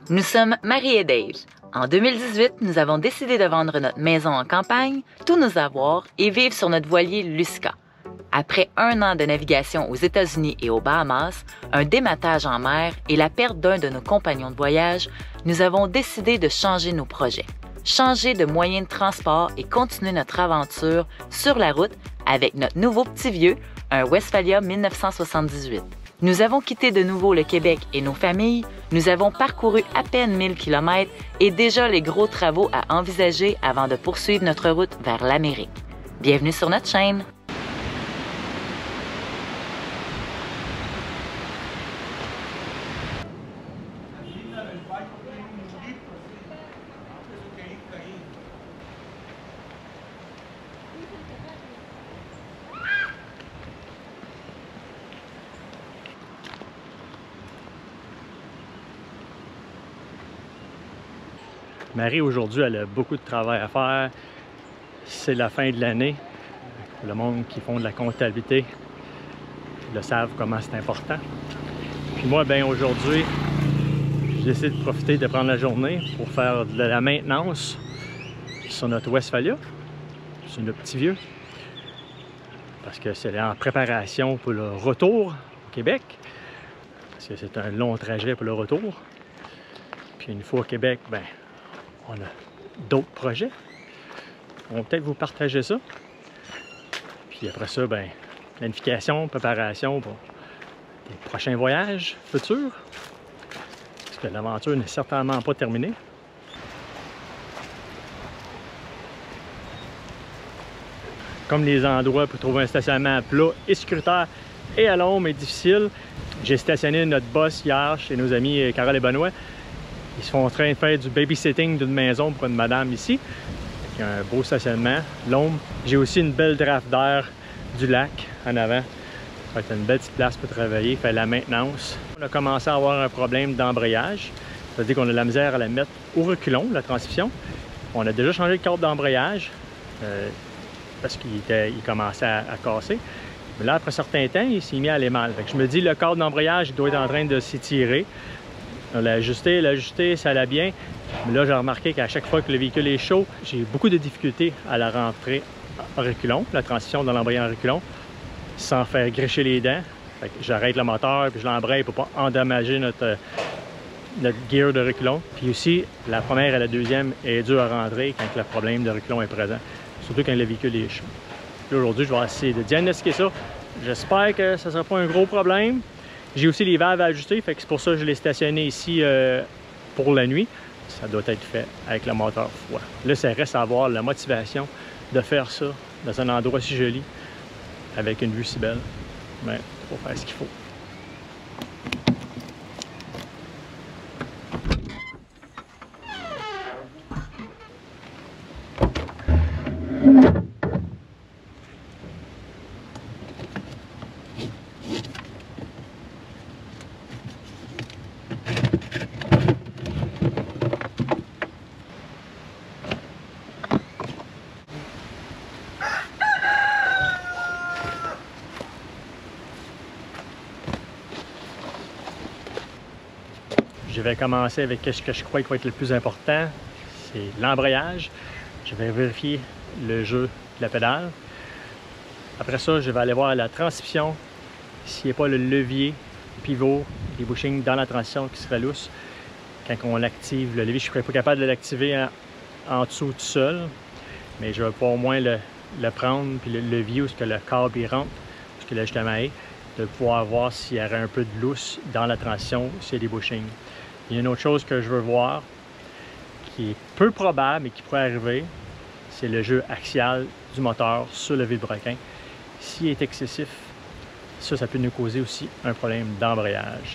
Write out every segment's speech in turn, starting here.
Nous sommes Marie et Dave. En 2018, nous avons décidé de vendre notre maison en campagne, tous nos avoirs et vivre sur notre voilier Lusca. Après 1 an de navigation aux États-Unis et aux Bahamas, un dématage en mer et la perte d'un de nos compagnons de voyage, nous avons décidé de changer nos projets, changer de moyen de transport et continuer notre aventure sur la route avec notre nouveau petit vieux, un Westphalia 1978. Nous avons quitté de nouveau le Québec et nos familles, nous avons parcouru à peine 1000 km et déjà les gros travaux à envisager avant de poursuivre notre route vers l'Amérique. Bienvenue sur notre chaîne! Marie, aujourd'hui, elle a beaucoup de travail à faire. C'est la fin de l'année. Le monde qui font de la comptabilité le savent comment c'est important. Puis moi, bien aujourd'hui, j'ai décidé de profiter de prendre la journée pour faire de la maintenance sur notre Westphalia, sur notre petit vieux. Parce que c'est en préparation pour le retour au Québec. Parce que c'est un long trajet pour le retour. Puis une fois au Québec, ben on a d'autres projets. On va peut-être vous partager ça. Puis après ça, ben, planification, préparation pour des prochains voyages futurs. Parce que l'aventure n'est certainement pas terminée. Comme les endroits pour trouver un stationnement plat et sécuritaire et à l'ombre est difficile, j'ai stationné notre boss hier chez nos amis Carole et Benoît. Ils sont en train de faire du babysitting d'une maison pour une madame ici. Il y a un beau stationnement, l'ombre. J'ai aussi une belle draft d'air du lac en avant. Ça va être une belle petite place pour travailler, faire la maintenance. On a commencé à avoir un problème d'embrayage. Ça veut dire qu'on a de la misère à la mettre au reculon, la transmission. On a déjà changé le cadre d'embrayage parce qu'il commençait à casser. Mais là, après un certain temps, il s'est mis à aller mal. Fait que je me dis, le cadre d'embrayage doit être en train de s'étirer. On l'a ajusté, ça allait bien. Mais là, j'ai remarqué qu'à chaque fois que le véhicule est chaud, j'ai beaucoup de difficultés à la rentrer en reculon, la transition dans l'embrayage en reculon, sans faire grécher les dents. J'arrête le moteur puis je l'embraye pour ne pas endommager notre gear de reculon. Puis aussi, la première et la deuxième est dure à rentrer quand le problème de reculon est présent, surtout quand le véhicule est chaud. Là, aujourd'hui, je vais essayer de diagnostiquer ça. J'espère que ça ne sera pas un gros problème. J'ai aussi les valves à ajuster, fait que c'est pour ça que je l'ai stationné ici pour la nuit. Ça doit être fait avec le moteur froid. Là, ça reste à avoir la motivation de faire ça dans un endroit si joli, avec une vue si belle. Mais il faut faire ce qu'il faut. Je vais commencer avec ce que je crois qui va être le plus important, c'est l'embrayage. Je vais vérifier le jeu de la pédale. Après ça, je vais aller voir la transmission, s'il n'y a pas le levier, pivot, les bushings dans la transition qui serait lousse. Quand on l'active, le levier, je ne serais pas capable de l'activer en dessous tout seul, mais je vais pouvoir au moins le prendre, puis le levier où ce que le câble il rentre, où ce que l'ajustement est, de pouvoir voir s'il y aurait un peu de lousse dans la transition, s'il y a des bushings. Il y a une autre chose que je veux voir, qui est peu probable et qui pourrait arriver, c'est le jeu axial du moteur sur le vilebrequin. S'il est excessif, ça peut nous causer aussi un problème d'embrayage.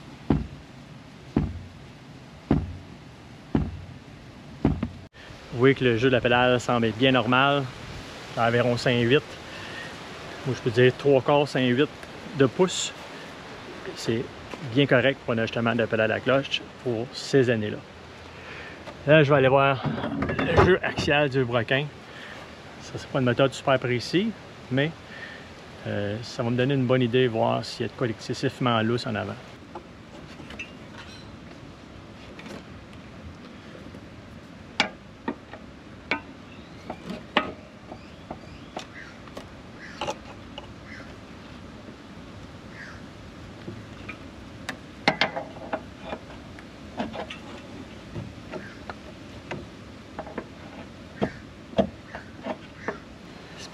Vous voyez que le jeu de la pédale semble être bien normal, à environ 5,8. Ou je peux dire 3/4, 5,8 de pouces. C'est bien correct pour un ajustement de pédale à cloche pour ces années-là. Là, je vais aller voir le jeu axial du vilebrequin. Ça, c'est pas une méthode super précise, mais ça va me donner une bonne idée de voir s'il y a de quoi excessivement lousse en avant.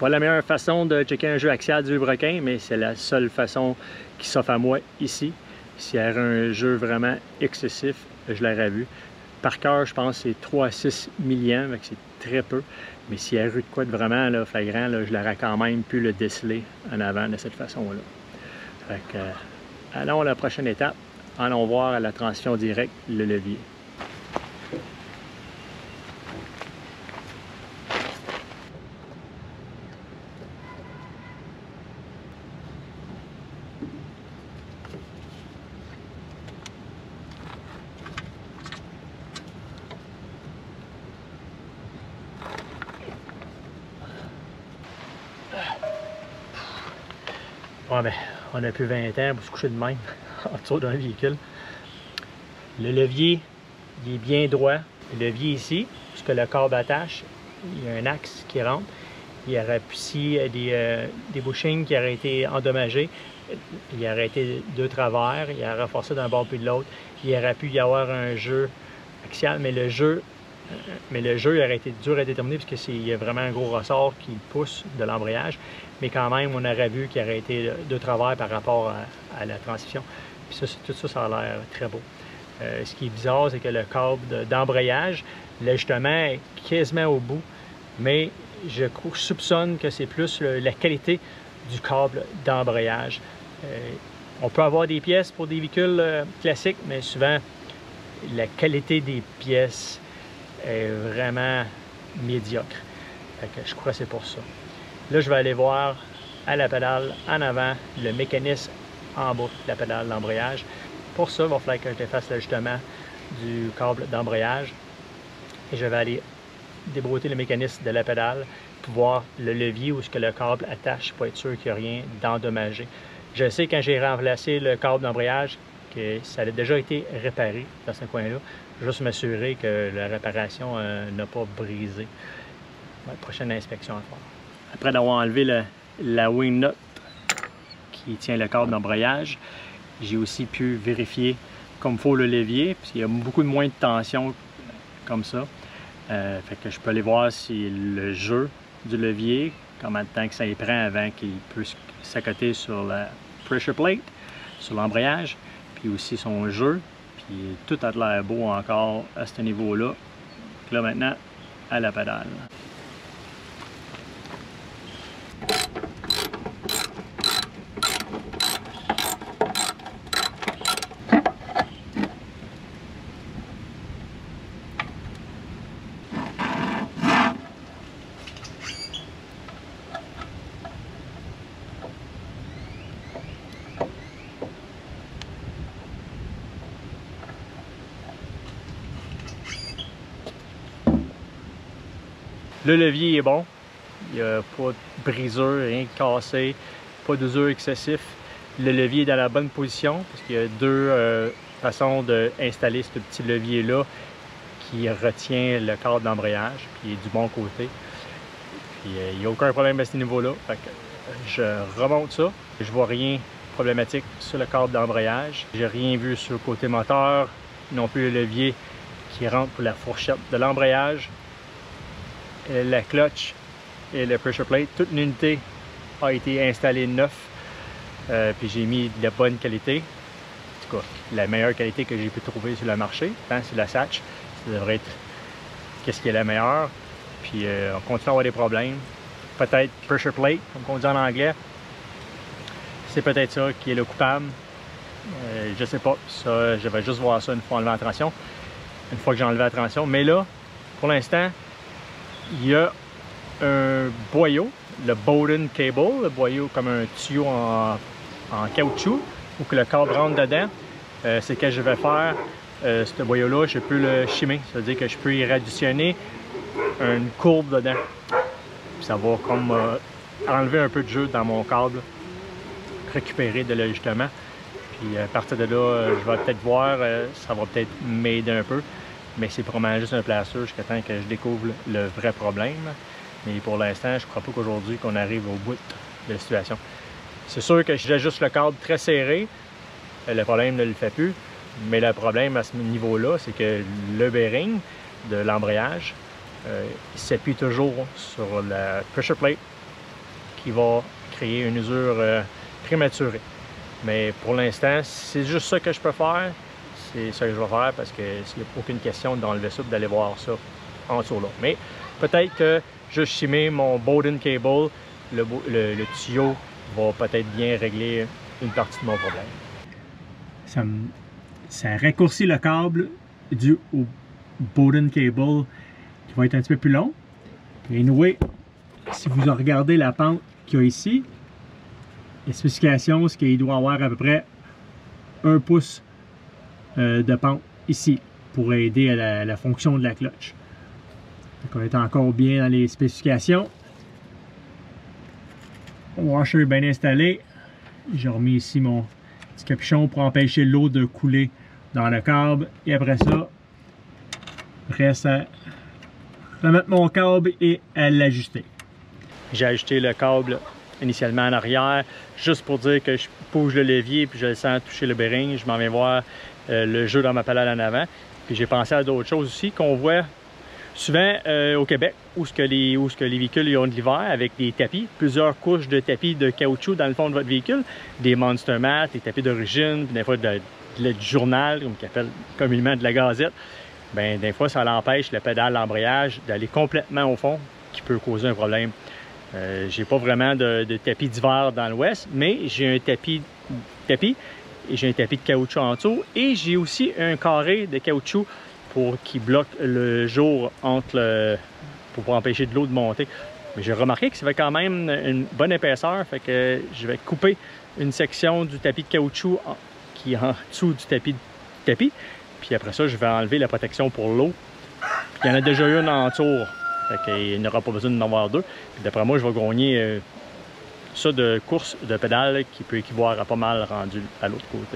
Pas la meilleure façon de checker un jeu axial du Vilebrequin, mais c'est la seule façon qui s'offre à moi ici. S'il y avait un jeu vraiment excessif, je l'aurais vu. Par cœur, je pense que c'est 3 à 6 milliamps, c'est très peu. Mais s'il y a eu de quoi de vraiment là, flagrant, là, je l'aurais quand même pu le déceler en avant de cette façon-là. Allons à la prochaine étape. Allons voir à la transition directe le levier. Ouais, ben, on a plus 20 ans pour se coucher de même en dessous d'un véhicule. Le levier, il est bien droit. Le levier ici, puisque le câble attache, il y a un axe qui rentre. Il y aurait ici des bushings qui auraient été endommagés. Il y aurait été deux travers. Il y aurait forcé d'un bord puis de l'autre. Il aurait pu y avoir un jeu axial, mais le jeu il aurait été dur à déterminer parce qu'il y a vraiment un gros ressort qui pousse de l'embrayage. Mais quand même, on aurait vu qu'il aurait été de travers par rapport à la transition. Puis ça, tout ça, ça a l'air très beau. Ce qui est bizarre, c'est que le câble d'embrayage, l'ajustement est quasiment au bout, mais je soupçonne que c'est plus la qualité du câble d'embrayage. On peut avoir des pièces pour des véhicules classiques, mais souvent, la qualité des pièces est vraiment médiocre. Fait que je crois que c'est pour ça. Là, je vais aller voir à la pédale en avant le mécanisme en bas de la pédale d'embrayage. Pour ça, il va falloir que je fasse l'ajustement du câble d'embrayage. Et je vais aller débrouiller le mécanisme de la pédale pour voir le levier où ce que le câble attache pour être sûr qu'il n'y a rien d'endommagé. Je sais quand j'ai remplacé le câble d'embrayage que ça a déjà été réparé dans ce coin-là. Je vais juste m'assurer que la réparation n'a pas brisé. Ouais, prochaine inspection à faire. Après d'avoir enlevé la wing nut qui tient le câble d'embrayage, j'ai aussi pu vérifier comme il faut le levier, parce qu'il y a beaucoup moins de tension comme ça. Fait que je peux aller voir si le jeu du levier, combien de temps que ça y prend avant qu'il puisse s'accoter sur la pressure plate, sur l'embrayage, puis aussi son jeu. Puis tout a l'air beau encore à ce niveau-là. Puis là maintenant, à la pédale. Le levier est bon, il n'y a pas de brisure, rien de cassé, pas d'usure excessif. Le levier est dans la bonne position parce qu'il y a deux façons d'installer ce petit levier-là qui retient le cadre d'embrayage, puis il est du bon côté. Puis il n'y a aucun problème à ce niveau-là. Fait que je remonte ça, je vois rien de problématique sur le cadre d'embrayage. J'ai rien vu sur le côté moteur, non plus le levier qui rentre pour la fourchette de l'embrayage. La clutch et le pressure plate, toute l'unité a été installée neuf, puis j'ai mis de la bonne qualité, en tout cas la meilleure qualité que j'ai pu trouver sur le marché, hein, c'est la Satch, ça devrait être qu'est-ce qui est la meilleure, puis on continue à avoir des problèmes, peut-être pressure plate, comme on dit en anglais, c'est peut-être ça qui est le coupable, je sais pas, ça je vais juste voir ça une fois enlevé la tension, une fois que j'ai enlevé la tension, mais là, pour l'instant, il y a un boyau, le Bowden Cable, le boyau comme un tuyau en caoutchouc, où que le câble rentre dedans. C'est ce que je vais faire, ce boyau-là, je peux le chimer, c'est-à-dire que je peux y additionner une courbe dedans. Puis ça va comme enlever un peu de jeu dans mon câble, récupérer de l'ajustement. Puis à partir de là, je vais peut-être voir, ça va peut-être m'aider un peu. Mais c'est probablement juste un placeur jusqu'à temps que je découvre le vrai problème. Mais pour l'instant, je ne crois pas qu'aujourd'hui qu'on arrive au bout de la situation. C'est sûr que si j'ajuste le cadre très serré, le problème ne le fait plus. Mais le problème à ce niveau-là, c'est que le bearing de l'embrayage s'appuie toujours sur la pressure plate qui va créer une usure prématurée. Mais pour l'instant, c'est juste ça que je peux faire. C'est ça que je vais faire parce qu'il n'y a aucune question d'enlever ça et d'aller voir ça en dessous là. Mais peut-être que juste chimer mon Bowden cable, le tuyau va peut-être bien régler une partie de mon problème. Ça raccourcit le câble dû au Bowden cable qui va être un petit peu plus long. Et anyway, si vous regardez la pente qu'il y a ici, les spécifications, c'est qu'il doit avoir à peu près 1 pouce de pente ici pour aider à la fonction de la cloche. Donc on est encore bien dans les spécifications. Washer est bien installé. J'ai remis ici mon petit capuchon pour empêcher l'eau de couler dans le câble. Et après ça, reste à remettre mon câble et à l'ajuster. J'ai ajusté le câble initialement en arrière, juste pour dire que je bouge le levier puis je le sens toucher le bearing. Je m'en vais voir le jeu dans ma palette en avant. Puis j'ai pensé à d'autres choses aussi qu'on voit souvent au Québec, où ce que les véhicules ils ont de l'hiver avec des tapis, plusieurs couches de tapis de caoutchouc dans le fond de votre véhicule, des Monster Mat, des tapis d'origine, des fois du journal, comme qu'on appelle communément de la gazette. Bien, des fois, ça l'empêche le pédale d'embrayage d'aller complètement au fond, qui peut causer un problème. J'ai pas vraiment de tapis d'hiver dans l'ouest, mais j'ai un tapis et j'ai un tapis de caoutchouc en dessous et j'ai aussi un carré de caoutchouc qui bloque le jour pour empêcher de l'eau de monter. Mais j'ai remarqué que ça fait quand même une bonne épaisseur, fait que je vais couper une section du tapis de caoutchouc qui est en dessous du tapis, puis après ça je vais enlever la protection pour l'eau. Il y en a déjà une en tour. Il n'y aura pas besoin d'en avoir deux. D'après moi, je vais gagner ça de course de pédale qui peut équivaler à pas mal rendu à l'autre côté.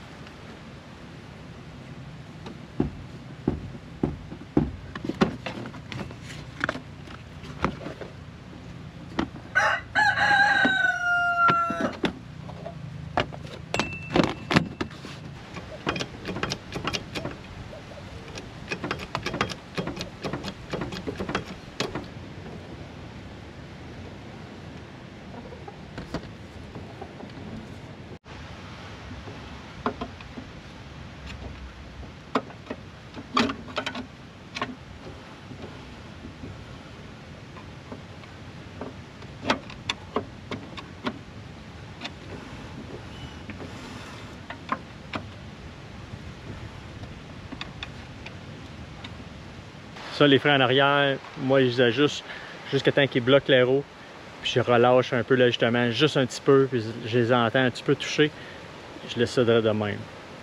Ça, les freins en arrière, moi, je les ajuste jusqu'à temps qu'ils bloquent l'aéro. Puis je relâche un peu l'ajustement, juste un petit peu, puis je les entends un petit peu toucher. Je laisse ça de même.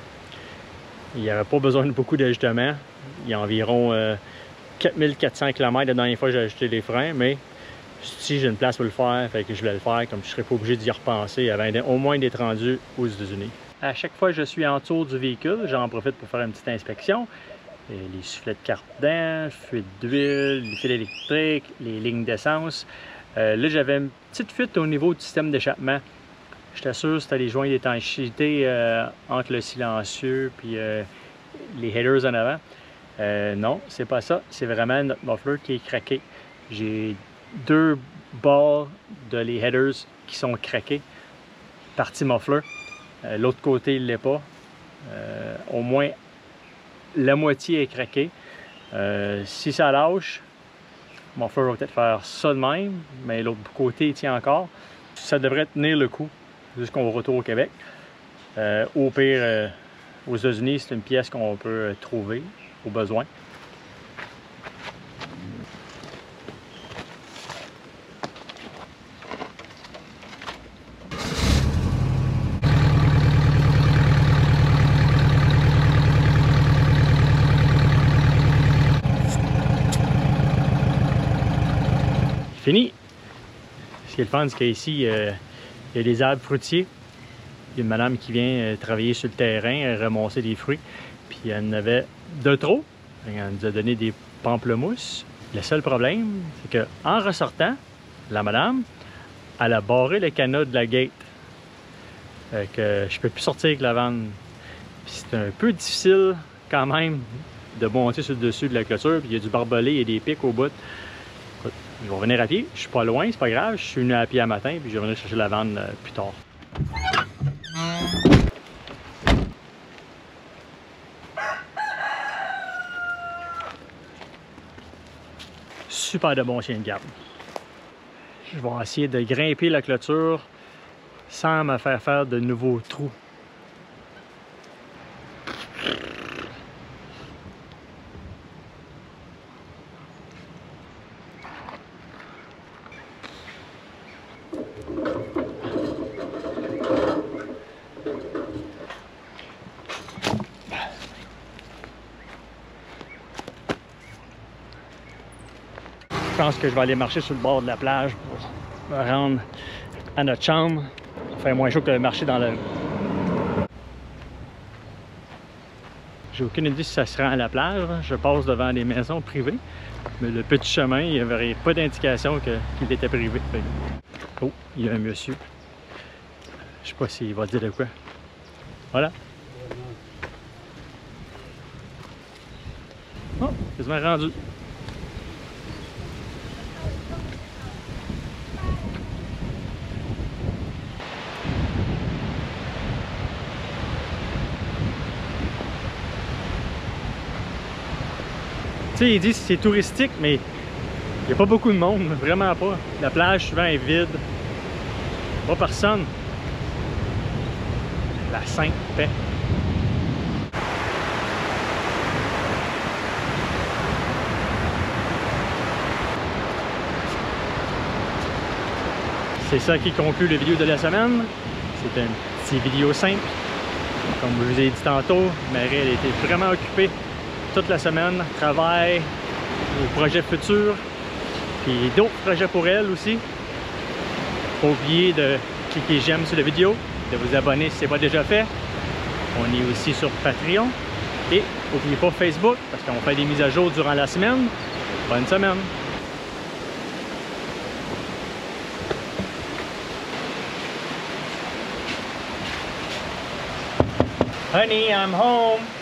Il n'y aurait pas besoin de beaucoup d'ajustement. Il y a environ 4400 km la dernière fois que j'ai ajusté les freins, mais si j'ai une place pour le faire, fait que je voulais le faire, comme je ne serais pas obligé d'y repenser avant au moins d'être rendu aux États-Unis. À chaque fois que je suis en tour du véhicule, j'en profite pour faire une petite inspection. Les soufflets de cardan, fuite d'huile, les fils électriques, les lignes d'essence. Là, j'avais une petite fuite au niveau du système d'échappement. J'étais sûr que c'était les joints d'étanchéité entre le silencieux et les headers en avant. Non, c'est pas ça. C'est vraiment notre muffler qui est craqué. J'ai 2 balles de les headers qui sont craqués. Partie muffler. L'autre côté, il ne l'est pas. Au moins la moitié est craquée. Si ça lâche, mon muffler va peut-être faire ça de même, mais l'autre côté il tient encore. Ça devrait tenir le coup jusqu'au retour au Québec. Au pire, aux États-Unis, c'est une pièce qu'on peut trouver au besoin. Fini. Ce qui est le fun, c'est qu'ici, il y a des arbres fruitiers. Il y a une madame qui vient travailler sur le terrain, ramasser des fruits. Puis elle en avait de trop. Elle nous a donné des pamplemousses. Le seul problème, c'est qu'en ressortant, la madame, elle a barré le canot de la gate. Que je ne peux plus sortir avec la vanne. Puis c'est un peu difficile quand même de monter sur le dessus de la clôture. Puis il y a du barbelé et des pics au bout. Ils vont venir à pied. Je suis pas loin, c'est pas grave. Je suis venu à pied à matin, puis je vais venir chercher la vanne plus tard. Super de bon chien de garde. Je vais essayer de grimper la clôture sans me faire de nouveaux trous. Je pense que je vais aller marcher sur le bord de la plage pour me rendre à notre chambre. Ça fait moins chaud que de marcher dans le... J'ai aucune idée si ça se rend à la plage. Je passe devant des maisons privées. Mais le petit chemin, il n'y avait pas d'indication qu'il était privé. Oh, il y a un monsieur. Je sais pas s'il va dire de quoi. Voilà. Oh, quasiment rendu. Tu sais, ils disent que c'est touristique, mais il n'y a pas beaucoup de monde, vraiment pas. La plage souvent est vide. Pas personne. La Sainte Paix. C'est ça qui conclut la vidéo de la semaine. C'est une petite vidéo simple. Comme je vous ai dit tantôt, Marie elle a été vraiment occupée toute la semaine, travail, aux projets futurs, puis d'autres projets pour elle aussi. Faut pas oublier de cliquer j'aime sur la vidéo, de vous abonner si ce n'est pas déjà fait. On est aussi sur Patreon. Et n'oubliez pas Facebook, parce qu'on fait des mises à jour durant la semaine. Bonne semaine! Honey, I'm home!